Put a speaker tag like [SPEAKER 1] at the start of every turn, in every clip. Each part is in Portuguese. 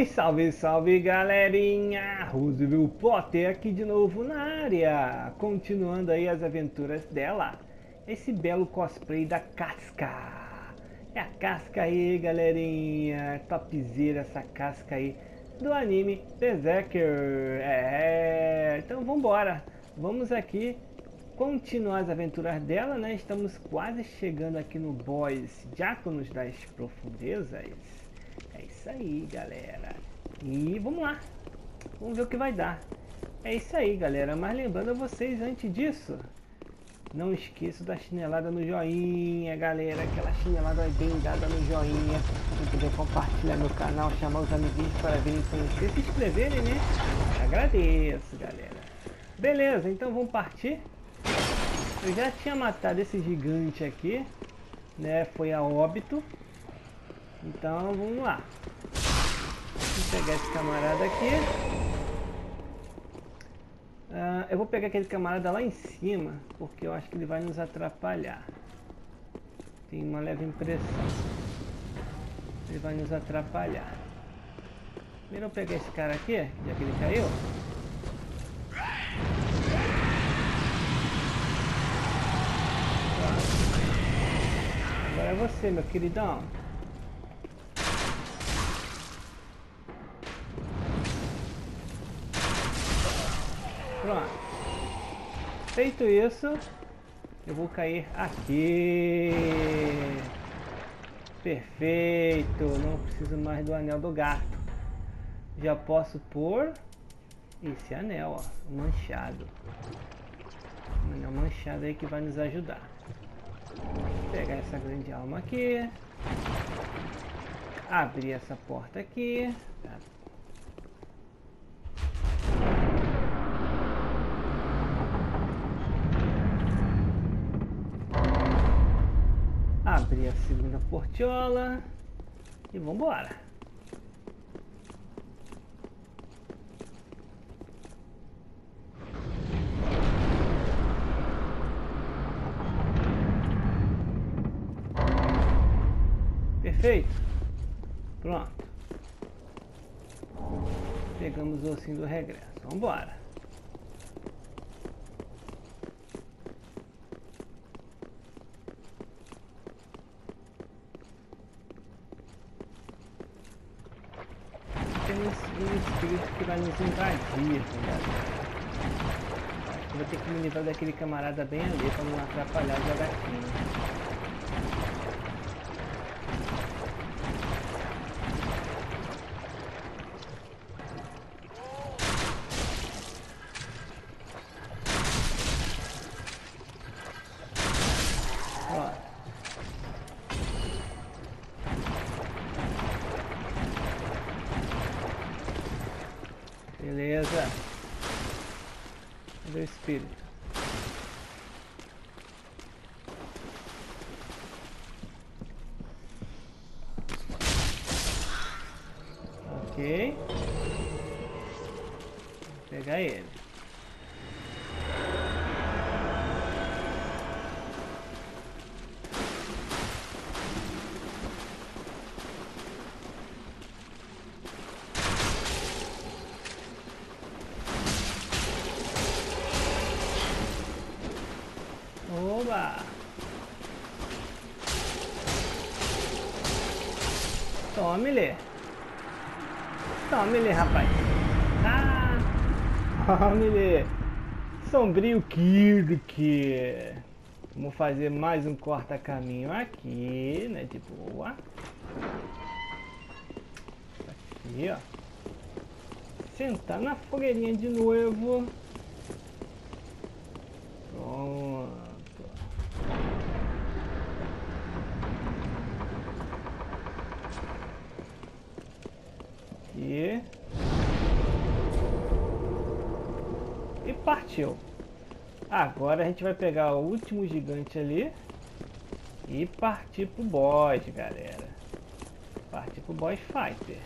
[SPEAKER 1] Salve, salve galerinha! Roosevelt Potter aqui de novo na área, continuando aí as aventuras dela. Esse belo cosplay da Casca. É a Casca aí, galerinha, topzera essa Casca aí do anime Berserker. Então vambora, vamos aqui continuar as aventuras dela, né? Estamos quase chegando aqui no boss Diáconos das Profundezas. É isso aí, galera. E vamos lá. Vamos ver o que vai dar. É isso aí, galera. Mas lembrando a vocês, antes disso, não esqueça da chinelada no joinha, galera. Aquela chinelada bem dada no joinha. Quem puder compartilhar meu canal, chamar os amiguinhos para virem conhecer, se inscreverem, né? Agradeço, galera. Beleza, então vamos partir. Eu já tinha matado esse gigante aqui, né? Foi a óbito. Então vamos lá. Vou pegar esse camarada aqui. Eu vou pegar aquele camarada lá em cima, porque eu acho que ele vai nos atrapalhar. Tem uma leve impressão. Ele vai nos atrapalhar. Primeiro eu vou pegar esse cara aqui, já que ele caiu. Agora é você, meu queridão. Pronto. Feito isso, eu vou cair aqui. Perfeito. Não preciso mais do anel do gato. Já posso pôr esse anel, ó, manchado. Um anel manchado aí que vai nos ajudar. Vou pegar essa grande alma aqui. Abrir essa porta aqui. Tá. Abrir a segunda portiola e vamos embora. Perfeito. Pronto. Pegamos o ossinho do regresso. Vamos embora. Temos um espírito que vai nos invadir, galera. Acho que vou ter que me livrar daquele camarada bem ali para não atrapalhar o jogatinho. Beleza. Cadê o espírito? Ok. Vou pegar ele. Oba! Tome-lhe! Tome-lhe, rapaz! Ah! Tome-lhe! Sombrio Kirk! Vamos fazer mais um corta-caminho aqui, né? De boa. Aqui, ó. Sentar na fogueirinha de novo. Pronto. E partiu. Agora a gente vai pegar o último gigante ali e partir pro boss, galera. Partir pro boss fighter.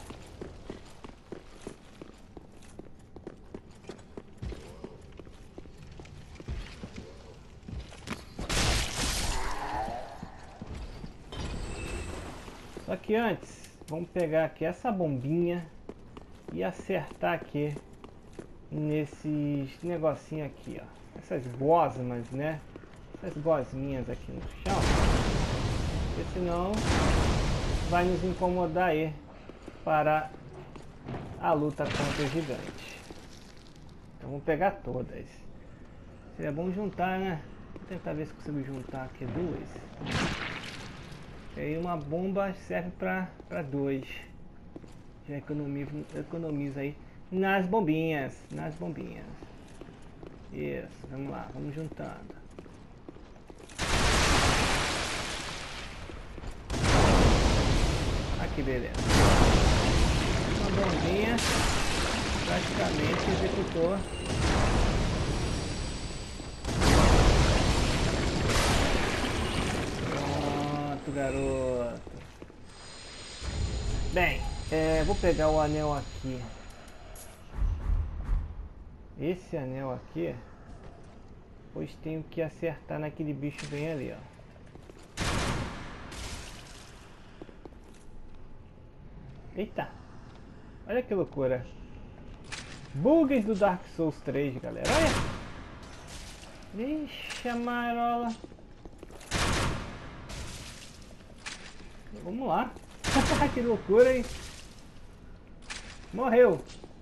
[SPEAKER 1] Só que antes, vamos pegar aqui essa bombinha e acertar aqui nesses negocinhos aqui, ó. Essas gosmas, né? Essas gosminhas aqui no chão. Porque senão vai nos incomodar aí para a luta contra o gigante. Então vamos pegar todas. Seria bom juntar, né? Vou tentar ver se consigo juntar aqui duas. E aí uma bomba serve para dois. Já economiza aí nas bombinhas. Nas bombinhas. Isso, vamos lá, vamos juntando. Aqui, beleza. Uma bombinha praticamente executou. Pronto, garoto. Bem, vou pegar o anel aqui. Esse anel aqui, pois tenho que acertar naquele bicho bem ali, ó. Eita! Olha que loucura! Bugs do Dark Souls 3, galera. Olha! Vixe, a marola! Vamos lá! Que loucura, hein? Morreu!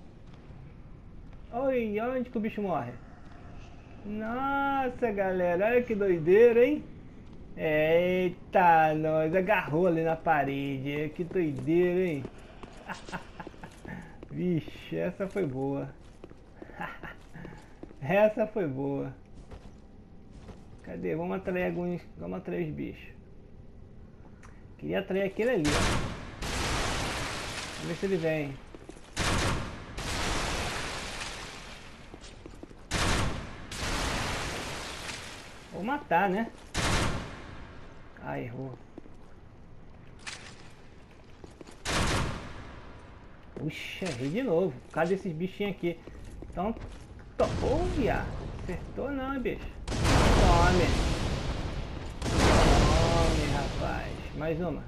[SPEAKER 1] Oi, onde que o bicho morre? Nossa, galera, olha que doideira, hein? Eita, nós agarrou ali na parede. Que doideira, hein? Vixe, essa foi boa. Essa foi boa. Cadê? Vamos atrair os bichos. Queria atrair aquele ali, ó. Vamos ver se ele vem. Vou matar, né? Ah, errou. Puxa, errei de novo. Por causa desses bichinhos aqui. Então, viado. Acertou não, hein, bicho. Tome. Tome, rapaz. Mais uma.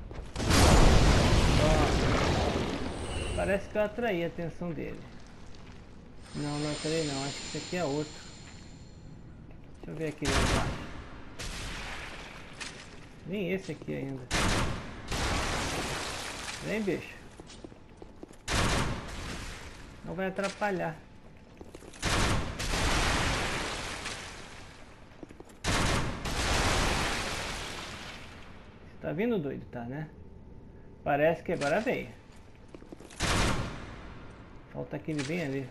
[SPEAKER 1] Tome. Parece que eu atraí a atenção dele. Não, não atraí não. Acho que esse aqui é outro. Deixa eu ver aqui embaixo. Nem esse aqui ainda. Vem, bicho. Não vai atrapalhar. Você tá vindo, doido? Tá, né? Parece que agora vem. Falta aquele bem ali.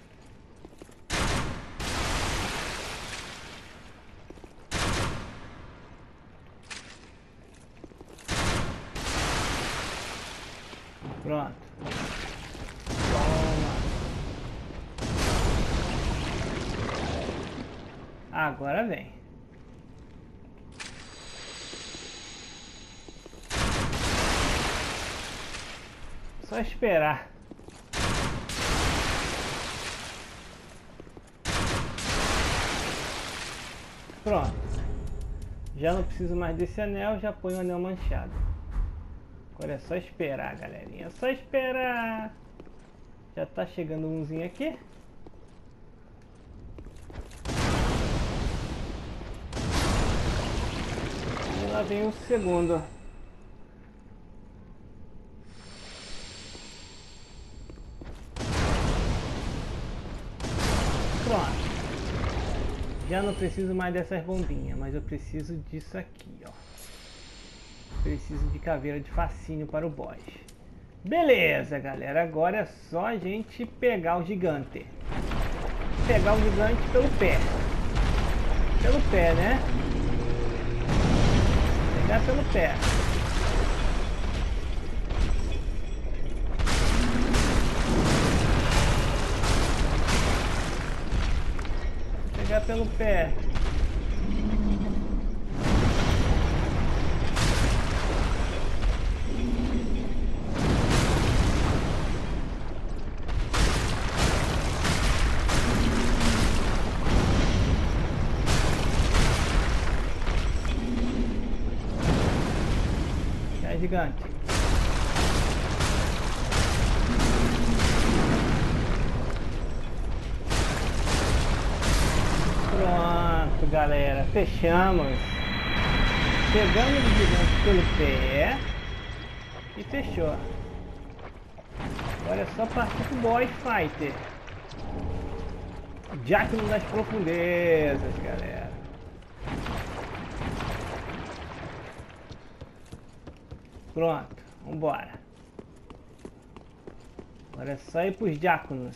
[SPEAKER 1] Pronto. Toma. Agora vem. Só esperar. Pronto. Já não preciso mais desse anel, já ponho o anel manchado. Agora é só esperar, galerinha. É só esperar. Já tá chegando umzinho aqui. E lá vem o segundo. Pronto. Já não preciso mais dessas bombinhas, mas eu preciso disso aqui, ó. Preciso de caveira de fascínio para o boss. Beleza, galera. Agora é só a gente pegar o gigante. Pegar o gigante pelo pé. Pelo pé, né? Pegar pelo pé. Pegar pelo pé. Gigante. galera. Fechamos. Pegamos o gigante pelo pé. E fechou. Agora é só partir pro boss fighter. Diácono das profundezas, galera. Pronto, vambora. Agora é só ir pros diáconos.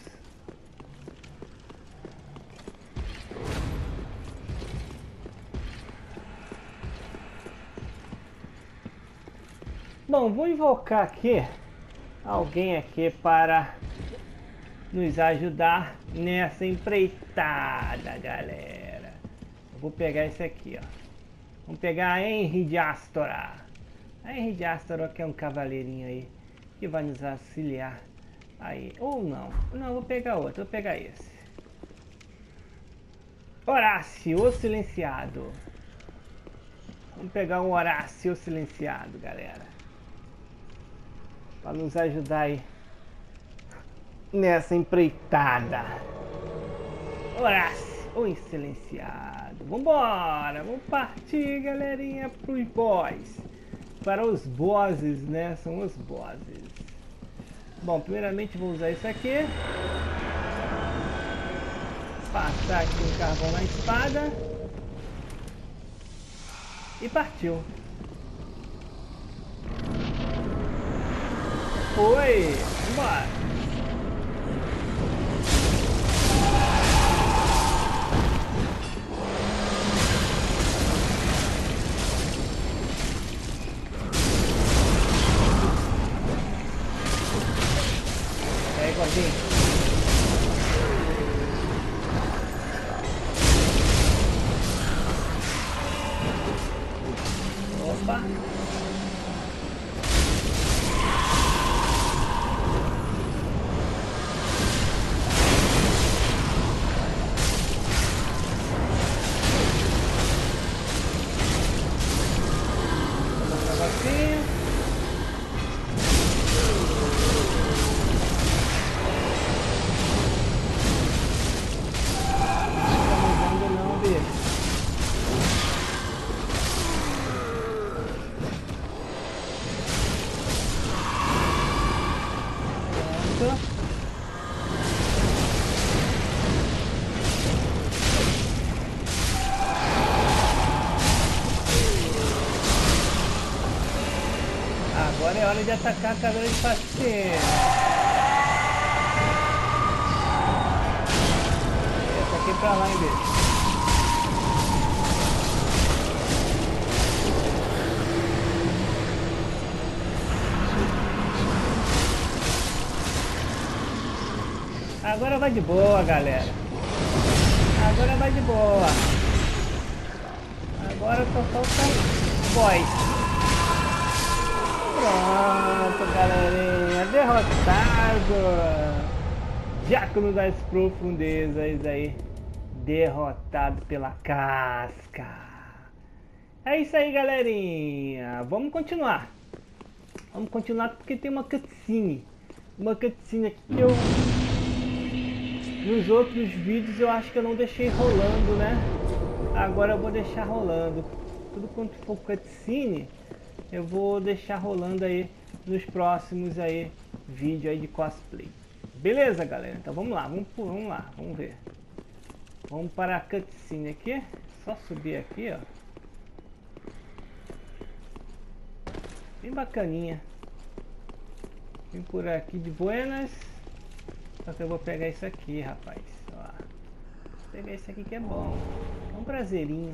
[SPEAKER 1] Bom, vou invocar aqui alguém aqui para nos ajudar nessa empreitada, galera. Eu vou pegar esse aqui, ó. Vamos pegar a Henry de Astora. A Henry de Astora, que é um cavaleirinho aí, que vai nos auxiliar aí. Ou não. Não, vou pegar outro. Vou pegar esse. Horácio, o silenciado. Vamos pegar um Horácio silenciado, galera. Para nos ajudar aí nessa empreitada. Horácio, o silenciado. Vambora, vamos partir, galerinha, pros boss. Para os bosses, né? São os bosses. Bom, primeiramente vou usar isso aqui. Passar aqui um carvão na espada. E partiu. Foi! Vambora! E aí, gordinho? Opa! Agora é hora de atacar a caveira de paciência. Essa aqui pra lá, hein, bicho. Agora vai de boa, galera. Agora vai de boa. Agora só falta boss. Pronto, galerinha, derrotado. Diácono das profundezas aí, derrotado pela casca. É isso aí, galerinha. Vamos continuar. Vamos continuar porque tem uma cutscene. Uma cutscene aqui que eu... Nos outros vídeos eu acho que eu não deixei rolando, né? Agora eu vou deixar rolando. Tudo quanto for cutscene, eu vou deixar rolando aí nos próximos aí vídeos aí de cosplay. Beleza, galera? Então vamos lá, vamos lá, vamos ver. Vamos para a cutscene aqui. Só subir aqui, ó. Bem bacaninha. Vim por aqui de buenas. Só que eu vou pegar isso aqui, rapaz. Ó. Vou pegar isso aqui que é bom. É um prazerinho.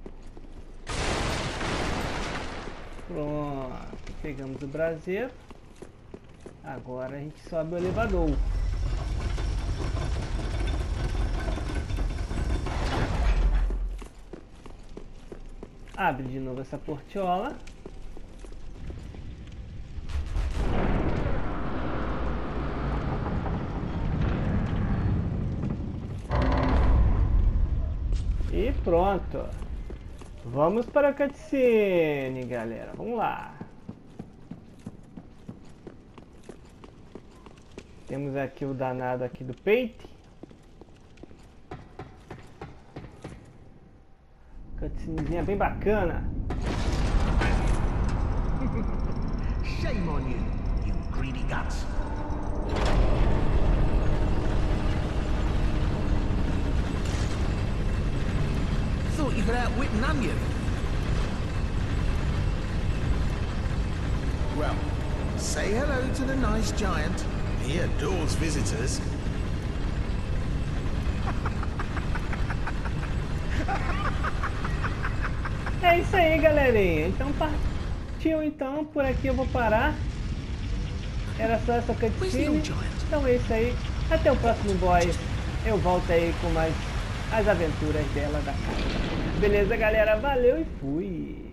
[SPEAKER 1] Pronto. Pegamos o braseiro. Agora a gente sobe o elevador. Abre de novo essa portiola. E pronto. Vamos para a cutscene, galera. Vamos lá. Temos aqui o danado aqui do peito. cutscenezinha bem bacana.
[SPEAKER 2] Shame on you, you greedy guts. Thought you could outwit an onion. Well, say hello to the nice giant. He adores visitors.
[SPEAKER 1] É isso aí, galerinha. Então partiu, então. Por aqui eu vou parar. Era só essa cutscene. Então é isso aí. Até o próximo boy. Eu volto aí com mais as aventuras dela da casa. Beleza, galera? Valeu e fui!